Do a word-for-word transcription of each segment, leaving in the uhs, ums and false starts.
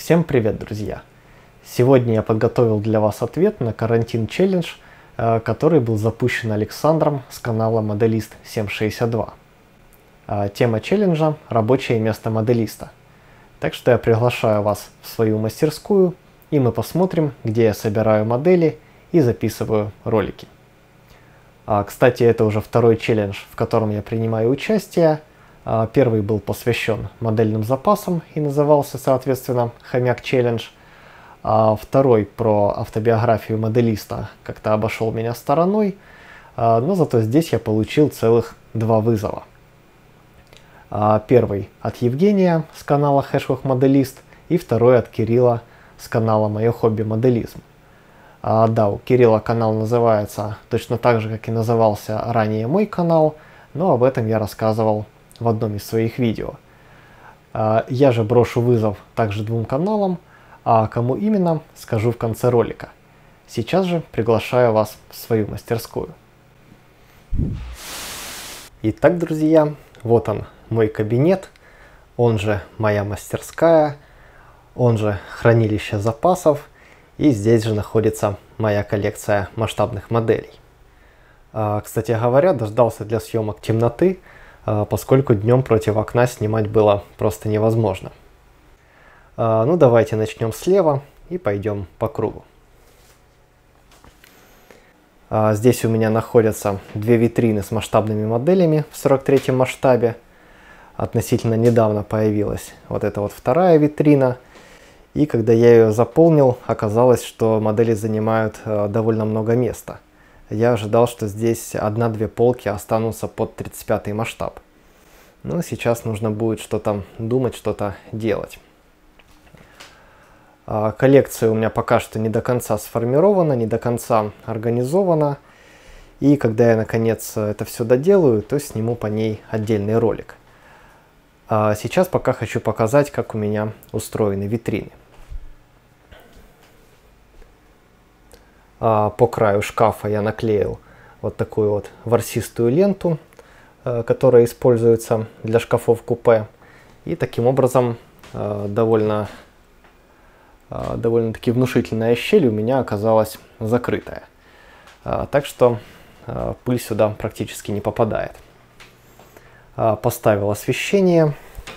Всем привет, друзья! Сегодня я подготовил для вас ответ на карантин челлендж, который был запущен Александром с канала Моделист семь шестьдесят два. Тема челленджа – рабочее место моделиста. Так что я приглашаю вас в свою мастерскую, и мы посмотрим, где я собираю модели и записываю ролики. Кстати, это уже второй челлендж, в котором я принимаю участие. Первый был посвящен модельным запасам и назывался, соответственно, «Хомяк челлендж». А второй про автобиографию моделиста как-то обошел меня стороной, но зато здесь я получил целых два вызова. Первый от Евгения с канала Хэшхок Моделист и второй от Кирилла с канала Мое хобби моделизм. А, да, у Кирилла канал называется точно так же, как и назывался ранее мой канал, но об этом я рассказывал в одном из своих видео. А, я же брошу вызов также двум каналам, а кому именно, скажу в конце ролика. Сейчас же приглашаю вас в свою мастерскую. Итак, друзья, вот он, мой кабинет, он же моя мастерская, он же хранилище запасов, и здесь же находится моя коллекция масштабных моделей. А, кстати говоря, дождался для съемок темноты, а, поскольку днем против окна снимать было просто невозможно. А, ну давайте начнем слева и пойдем по кругу. А, здесь у меня находятся две витрины с масштабными моделями в сорок третьем масштабе. Относительно недавно появилась вот эта вот вторая витрина. И когда я ее заполнил, оказалось, что модели занимают э, довольно много места. Я ожидал, что здесь одна-две полки останутся под тридцать пятый масштаб. Но сейчас нужно будет что-то думать, что-то делать. А, коллекция у меня пока что не до конца сформирована, не до конца организована. И когда я наконец это все доделаю, то сниму по ней отдельный ролик. А сейчас пока хочу показать, как у меня устроены витрины. По краю шкафа я наклеил вот такую вот ворсистую ленту, которая используется для шкафов купе. И таким образом довольно, довольно-таки внушительная щель у меня оказалась закрытая. Так что пыль сюда практически не попадает. Поставил освещение.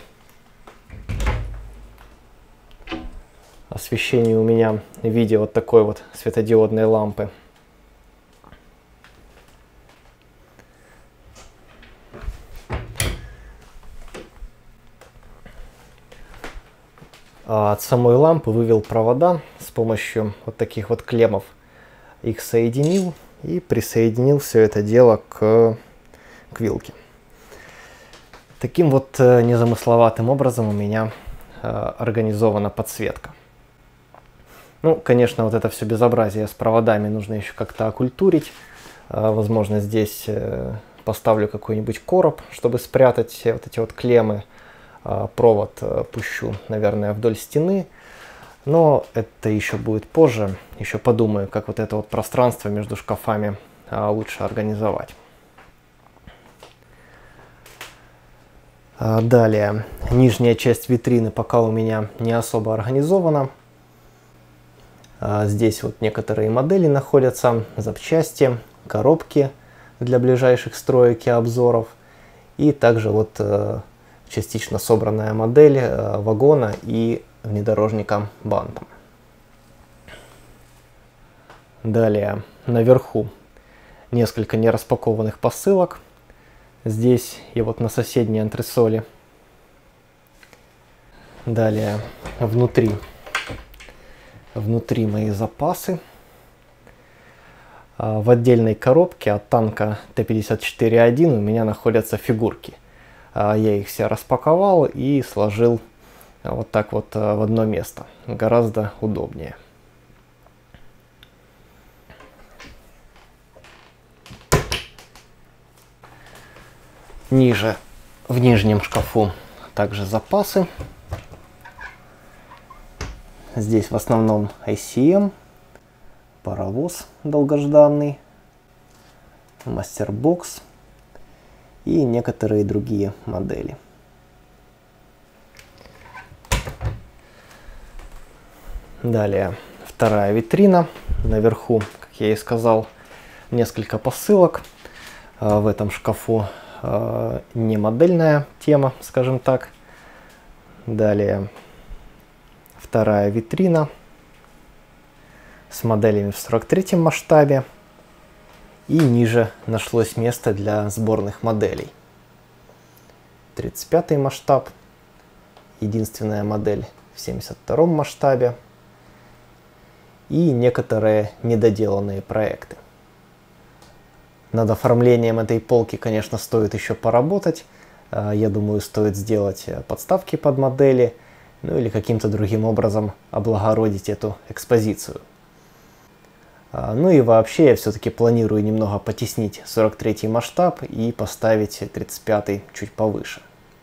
Освещение у меня в виде вот такой вот светодиодной лампы. От самой лампы вывел провода с помощью вот таких вот клеммов. Их соединил и присоединил все это дело к, к вилке. Таким вот незамысловатым образом у меня организована подсветка. Ну, конечно, вот это все безобразие с проводами нужно еще как-то окультурить. Возможно, здесь поставлю какой-нибудь короб, чтобы спрятать вот эти вот клеммы. Провод пущу, наверное, вдоль стены. Но это еще будет позже. Еще подумаю, как вот это вот пространство между шкафами лучше организовать. Далее, нижняя часть витрины пока у меня не особо организована. Здесь вот некоторые модели находятся, запчасти, коробки для ближайших строек и обзоров. И также вот частично собранная модель вагона и внедорожника бантом. Далее, наверху несколько нераспакованных посылок. Здесь и вот на соседней антресоли. Далее внутри, внутри мои запасы. В отдельной коробке от танка Т пятьдесят четыре один у меня находятся фигурки. Я их все распаковал и сложил вот так вот в одно место. Гораздо удобнее. Ниже, в нижнем шкафу, также запасы. Здесь в основном ай си эм, паровоз долгожданный, мастербокс и некоторые другие модели. Далее вторая витрина. Наверху, как я и сказал, несколько посылок. В этом шкафу не модельная тема, скажем так. Далее вторая витрина с моделями в сорок третьем масштабе. И ниже нашлось место для сборных моделей. тридцать пятый масштаб. Единственная модель в семьдесят втором масштабе. И некоторые недоделанные проекты. Над оформлением этой полки, конечно, стоит еще поработать. Я думаю, стоит сделать подставки под модели, ну или каким-то другим образом облагородить эту экспозицию. Ну и вообще я все-таки планирую немного потеснить сорок третий масштаб и поставить тридцать пятый чуть повыше.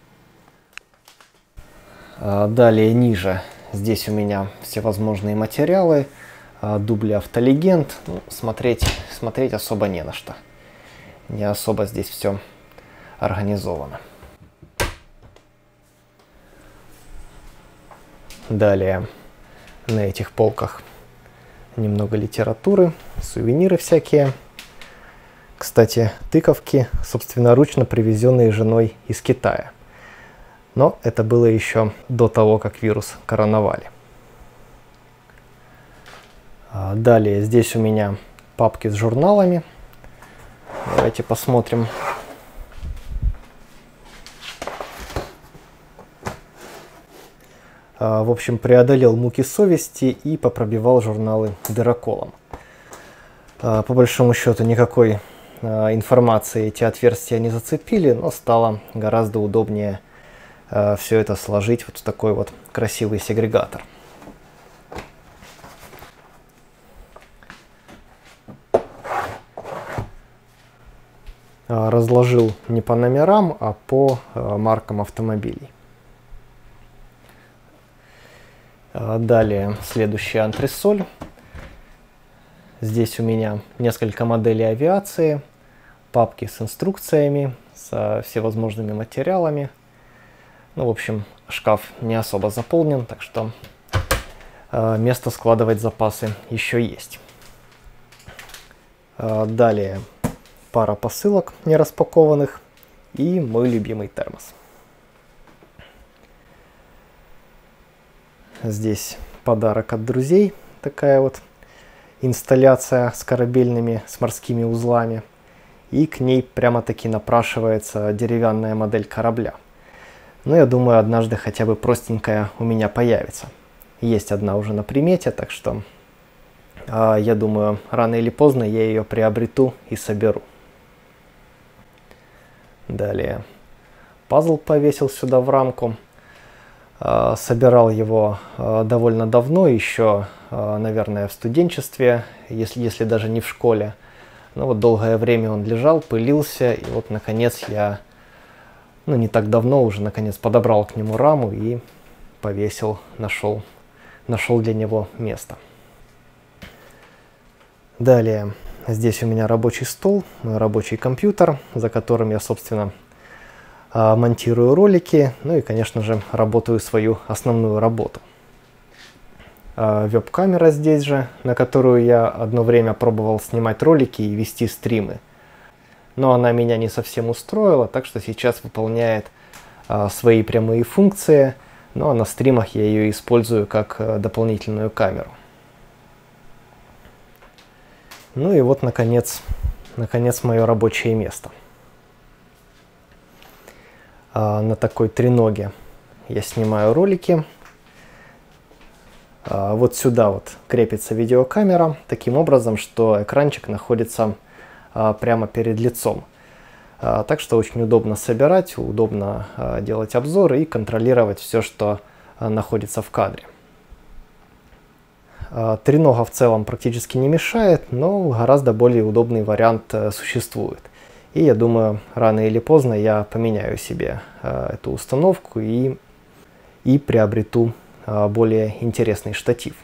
Далее ниже. Здесь у меня всевозможные материалы, дубли Автолегенд. Ну, смотреть, смотреть особо не на что. Не особо здесь все организовано. Далее на этих полках немного литературы, сувениры всякие. Кстати, тыковки собственноручно привезенные женой из Китая. Но это было еще до того, как вирус короновали. Далее здесь у меня папки с журналами. Давайте посмотрим. В общем, преодолел муки совести и попробивал журналы дыроколом. По большому счету никакой информации эти отверстия не зацепили, но стало гораздо удобнее все это сложить вот в такой вот красивый сегрегатор. Разложил не по номерам, а по маркам автомобилей. Далее следующая антресоль. Здесь у меня несколько моделей авиации, папки с инструкциями, со всевозможными материалами. Ну, в общем, шкаф не особо заполнен, так что э, место складывать запасы еще есть. Э, далее пара посылок не распакованных и мой любимый термос. Здесь подарок от друзей, такая вот инсталляция с корабельными, с морскими узлами. И к ней прямо-таки напрашивается деревянная модель корабля. Но я думаю, однажды хотя бы простенькая у меня появится. Есть одна уже на примете, так что э, я думаю, рано или поздно я ее приобрету и соберу. Далее пазл повесил сюда в рамку. Собирал его довольно давно, еще, наверное, в студенчестве, если, если даже не в школе. Но вот долгое время он лежал, пылился, и вот, наконец, я, ну, не так давно уже, наконец, подобрал к нему раму и повесил, нашел, нашел для него место. Далее, здесь у меня рабочий стол, мой рабочий компьютер, за которым я, собственно, монтирую ролики, ну и, конечно же, работаю свою основную работу. Веб-камера здесь же, на которую я одно время пробовал снимать ролики и вести стримы. Но она меня не совсем устроила, так что сейчас выполняет свои прямые функции, ну а на стримах я ее использую как дополнительную камеру. Ну и вот, наконец, наконец мое рабочее место. На такой треноге я снимаю ролики. Вот сюда вот крепится видеокамера таким образом, что экранчик находится прямо перед лицом. Так что очень удобно собирать, удобно делать обзоры и контролировать все, что находится в кадре. Тренога в целом практически не мешает, но гораздо более удобный вариант существует. И я думаю, рано или поздно я поменяю себе э, эту установку и, и приобрету э, более интересный штатив.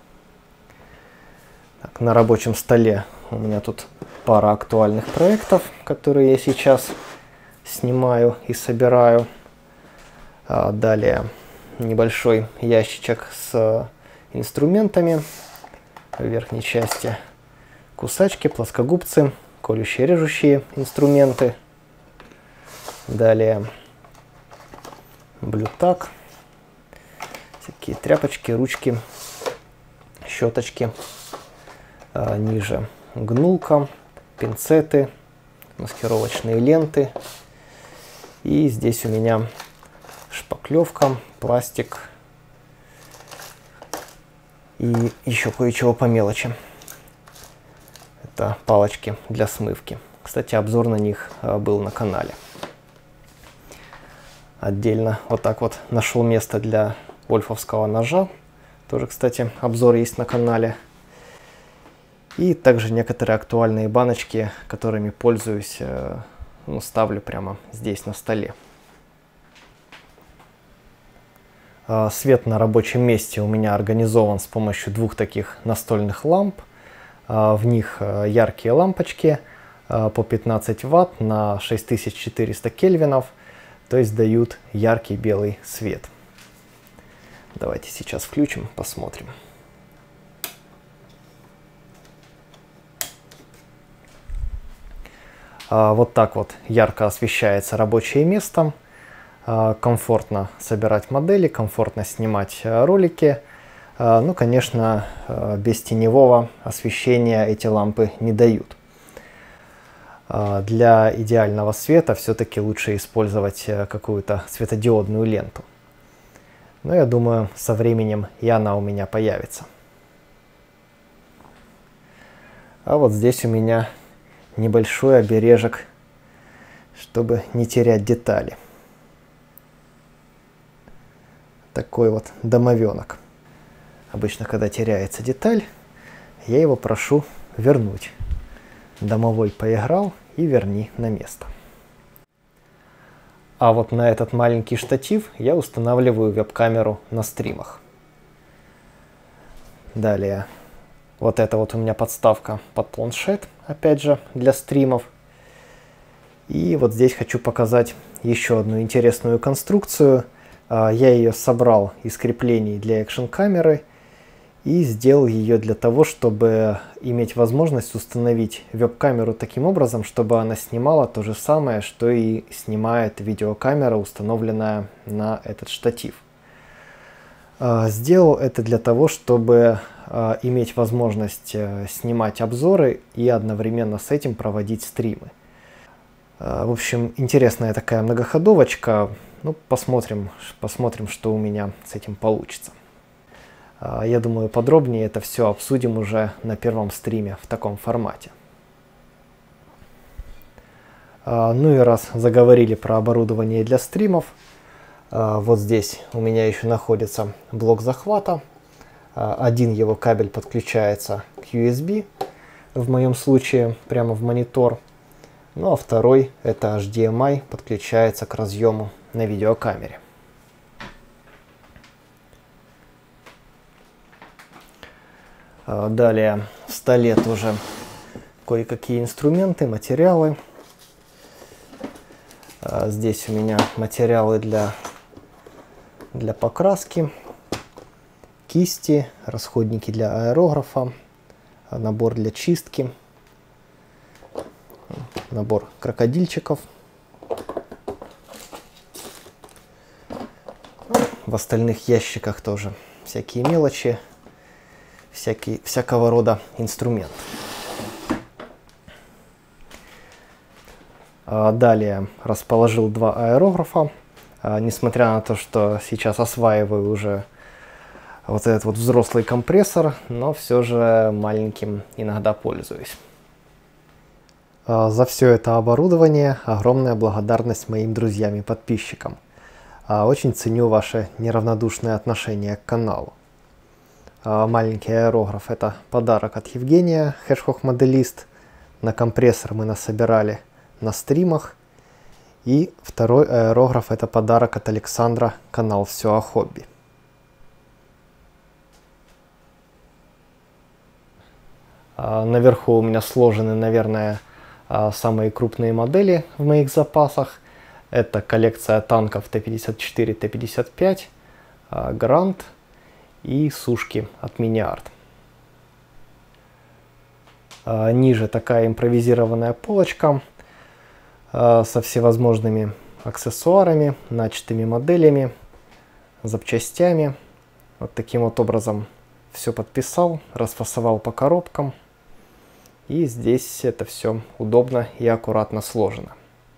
Так, на рабочем столе у меня тут пара актуальных проектов, которые я сейчас снимаю и собираю. А далее небольшой ящичек с инструментами. В верхней части кусачки, плоскогубцы, колющие, режущие инструменты. Далее блютак, всякие тряпочки, ручки, щеточки. А, ниже гнулка, пинцеты, маскировочные ленты. И здесь у меня шпаклевка, пластик и еще кое-чего по мелочи. Это палочки для смывки. Кстати, обзор на них был на канале. Отдельно вот так вот нашел место для вольфовского ножа. Тоже, кстати, обзор есть на канале. И также некоторые актуальные баночки, которыми пользуюсь, ну, ставлю прямо здесь на столе. Свет на рабочем месте у меня организован с помощью двух таких настольных ламп. В них яркие лампочки по пятнадцать ватт на шесть тысяч четыреста кельвинов, то есть дают яркий белый свет. Давайте сейчас включим, посмотрим. Вот так вот ярко освещается рабочее место. Комфортно собирать модели, комфортно снимать ролики. Ну, конечно, без теневого освещения эти лампы не дают. Для идеального света все-таки лучше использовать какую-то светодиодную ленту. Но я думаю, со временем и она у меня появится. А вот здесь у меня небольшой обережек, чтобы не терять детали. Такой вот домовенок. Обычно, когда теряется деталь, я его прошу вернуть. Домовой поиграл и верни на место. А вот на этот маленький штатив я устанавливаю веб-камеру на стримах. Далее, вот это вот у меня подставка под планшет, опять же, для стримов. И вот здесь хочу показать еще одну интересную конструкцию. Я ее собрал из креплений для экшн-камеры и сделал ее для того, чтобы иметь возможность установить веб-камеру таким образом, чтобы она снимала то же самое, что и снимает видеокамера, установленная на этот штатив. Сделал это для того, чтобы иметь возможность снимать обзоры и одновременно с этим проводить стримы. В общем, интересная такая многоходовочка. Ну, посмотрим, посмотрим, что у меня с этим получится. Я думаю, подробнее это все обсудим уже на первом стриме в таком формате. Ну и раз заговорили про оборудование для стримов, вот здесь у меня еще находится блок захвата. Один его кабель подключается к ю эс би, в моем случае прямо в монитор. Ну а второй, это эйч ди эм ай, подключается к разъему на видеокамере. Далее в столе тоже кое-какие инструменты, материалы. Здесь у меня материалы для, для покраски, кисти, расходники для аэрографа, набор для чистки, набор крокодильчиков. В остальных ящиках тоже всякие мелочи, всякие, всякого рода инструмент. Далее расположил два аэрографа. Несмотря на то, что сейчас осваиваю уже вот этот вот взрослый компрессор, но все же маленьким иногда пользуюсь. За все это оборудование огромная благодарность моим друзьям и подписчикам. Очень ценю ваше неравнодушное отношение к каналу. Маленький аэрограф — это подарок от Евгения, Hedgehog-моделист. На компрессор мы насобирали на стримах. И второй аэрограф — это подарок от Александра, канал «Все о хобби». Наверху у меня сложены, наверное, самые крупные модели в моих запасах. Это коллекция танков Т пятьдесят четыре, Т пятьдесят пять, Грант и сушки от Mini-Art. Ниже такая импровизированная полочка со всевозможными аксессуарами, начатыми моделями, запчастями. Вот таким вот образом все подписал, расфасовал по коробкам. И здесь это все удобно и аккуратно сложено.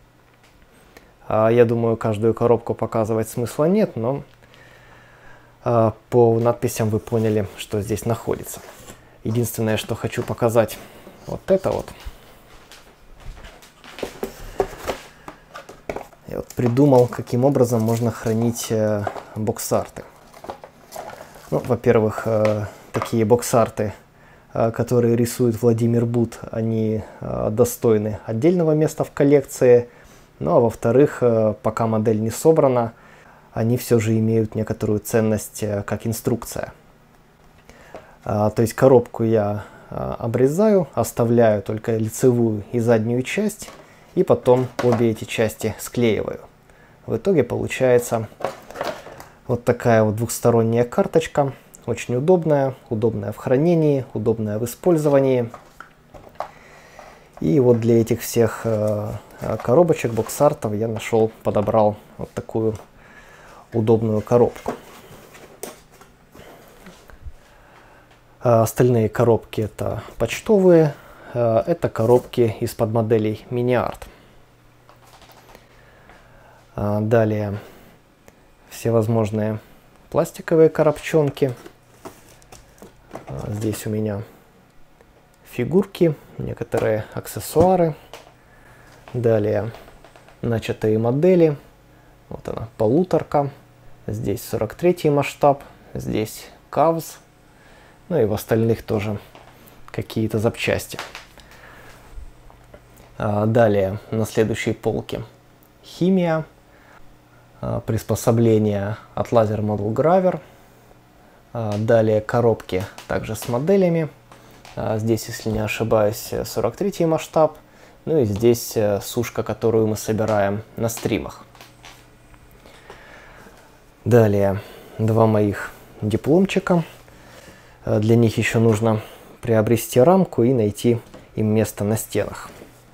Я думаю, каждую коробку показывать смысла нет, но по надписям вы поняли, что здесь находится. Единственное, что хочу показать, вот это вот. Я вот придумал, каким образом можно хранить бокс-арты. Ну, во-первых, такие бокс-арты, которые рисует Владимир Бут, они достойны отдельного места в коллекции. Ну а во-вторых, пока модель не собрана, они все же имеют некоторую ценность как инструкция. То есть коробку я обрезаю, оставляю только лицевую и заднюю часть, и потом обе эти части склеиваю. В итоге получается вот такая вот двухсторонняя карточка, очень удобная, удобная в хранении, удобная в использовании. И вот для этих всех коробочек, бокс-артов я нашел, подобрал вот такую удобную коробку. Остальные коробки это почтовые, это коробки из-под моделей Mini-Art. Далее всевозможные пластиковые коробчонки. Здесь у меня фигурки, некоторые аксессуары. Далее начатые модели. Вот она, полуторка. Здесь сорок третий масштаб. Здесь кавз. Ну и в остальных тоже какие-то запчасти. Далее на следующей полке химия. Приспособления от Laser Model Graver. Далее коробки также с моделями. Здесь, если не ошибаюсь, сорок третий масштаб. Ну и здесь сушка, которую мы собираем на стримах. Далее два моих дипломчика. Для них еще нужно приобрести рамку и найти им место на стенах.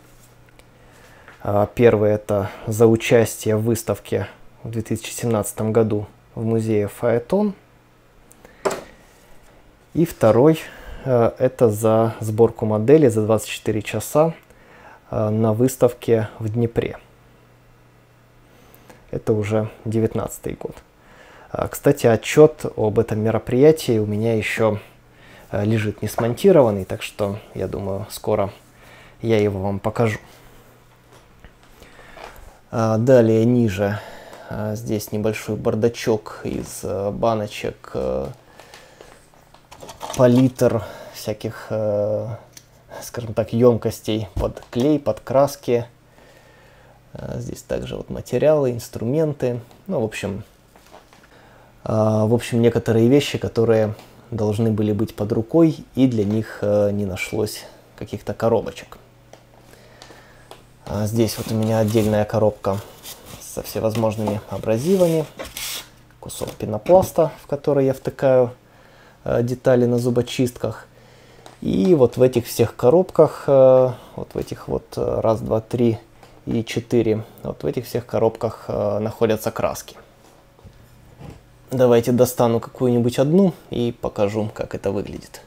Первый это за участие в выставке в две тысячи семнадцатом году в музее Фаэтон. И второй это за сборку модели за двадцать четыре часа на выставке в Днепре. Это уже девятнадцатый год. Кстати, отчет об этом мероприятии у меня еще лежит не смонтированный, так что я думаю, скоро я его вам покажу. Далее ниже здесь небольшой бардачок из баночек, палитр, всяких, скажем так, емкостей под клей, под краски. Здесь также вот материалы, инструменты. Ну, в общем, в общем, некоторые вещи, которые должны были быть под рукой, и для них не нашлось каких-то коробочек. Здесь вот у меня отдельная коробка со всевозможными абразивами, кусок пенопласта, в который я втыкаю детали на зубочистках. И вот в этих всех коробках, вот в этих вот раз, два, три и четыре, вот в этих всех коробках находятся краски. Давайте достану какую-нибудь одну и покажу, как это выглядит.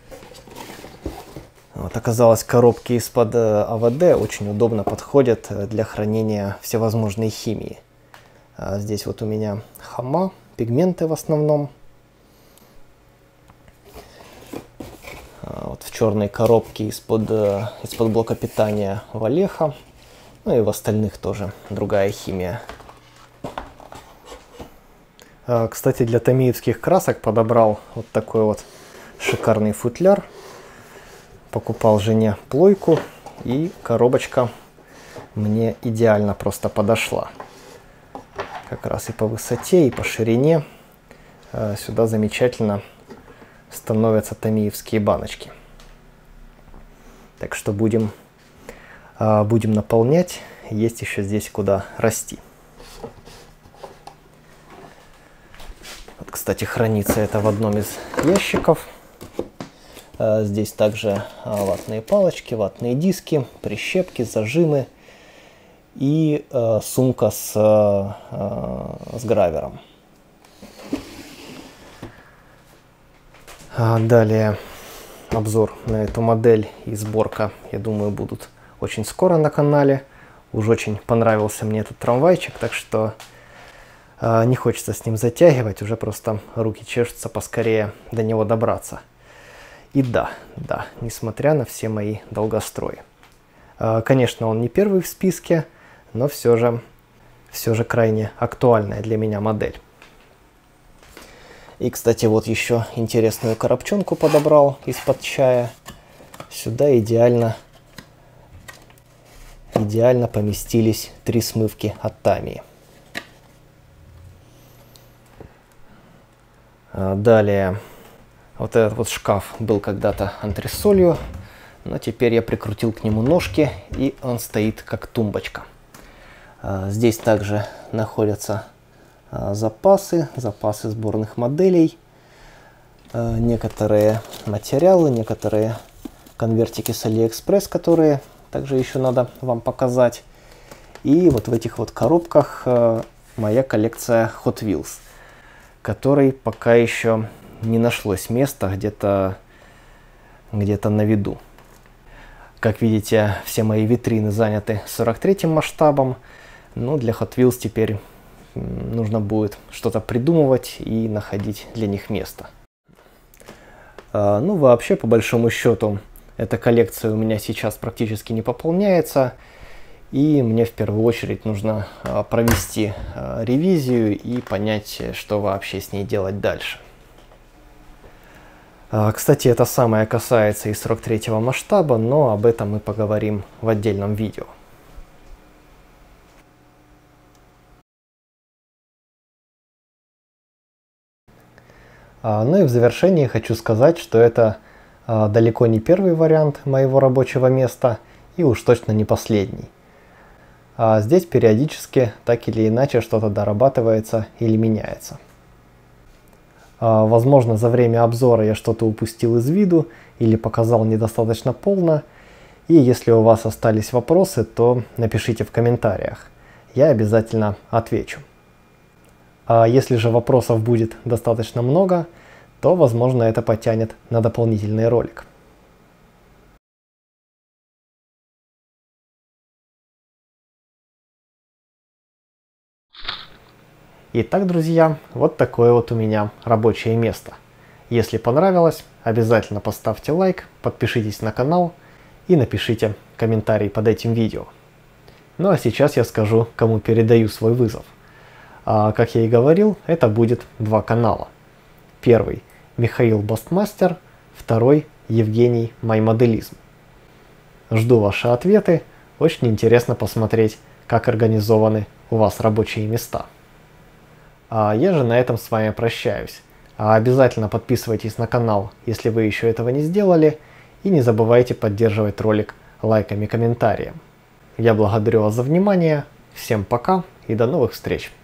Вот, оказалось, коробки из-под АВД очень удобно подходят для хранения всевозможной химии. А здесь вот у меня хама, пигменты в основном. А вот в черной коробке из-под из-под блока питания Валеха. Ну и в остальных тоже другая химия. А, кстати, для томиевских красок подобрал вот такой вот шикарный футляр. Покупал жене плойку, и коробочка мне идеально просто подошла. Как раз и по высоте, и по ширине. Сюда замечательно становятся томиевские баночки. Так что будем, будем наполнять. Есть еще здесь куда расти. Кстати, хранится это в одном из ящиков. Здесь также ватные палочки, ватные диски, прищепки, зажимы и сумка с, с гравером. Далее обзор на эту модель и сборка, я думаю, будут очень скоро на канале. Уж очень понравился мне этот трамвайчик, так что э, не хочется с ним затягивать, уже просто руки чешутся поскорее до него добраться. И да, да, несмотря на все мои долгострои. Э, конечно, он не первый в списке, но все же, все же крайне актуальная для меня модель. И, кстати, вот еще интересную коробчонку подобрал из-под чая. Сюда идеально, идеально поместились три смывки от Tamiya. Далее, вот этот вот шкаф был когда-то антресолью, но теперь я прикрутил к нему ножки, и он стоит как тумбочка. Здесь также находятся запасы, запасы сборных моделей, некоторые материалы, некоторые конвертики с AliExpress, которые также еще надо вам показать. И вот в этих вот коробках моя коллекция Hot Wheels, которой пока еще не нашлось места где-то где-то на виду. Как видите, все мои витрины заняты сорок третьим масштабом, но для Hot Wheels теперь нужно будет что-то придумывать и находить для них место. А, ну, вообще, по большому счету, эта коллекция у меня сейчас практически не пополняется, и мне в первую очередь нужно а, провести а, ревизию и понять, что вообще с ней делать дальше. А, кстати, это самое касается и сорок третьего масштаба, но об этом мы поговорим в отдельном видео. Ну и в завершении хочу сказать, что это а, далеко не первый вариант моего рабочего места и уж точно не последний. А здесь периодически так или иначе что-то дорабатывается или меняется. А, возможно, за время обзора я что-то упустил из виду или показал недостаточно полно. И если у вас остались вопросы, то напишите в комментариях. Я обязательно отвечу. А если же вопросов будет достаточно много, то, возможно, это потянет на дополнительный ролик. Итак, друзья, вот такое вот у меня рабочее место. Если понравилось, обязательно поставьте лайк, подпишитесь на канал и напишите комментарий под этим видео. Ну а сейчас я скажу, кому передаю свой вызов. А, как я и говорил, это будет два канала. Первый – Михаил Бастмастер, второй – Евгений Маймоделизм. Жду ваши ответы, очень интересно посмотреть, как организованы у вас рабочие места. А я же на этом с вами прощаюсь. А обязательно подписывайтесь на канал, если вы еще этого не сделали, и не забывайте поддерживать ролик лайками и комментарием. Я благодарю вас за внимание, всем пока и до новых встреч!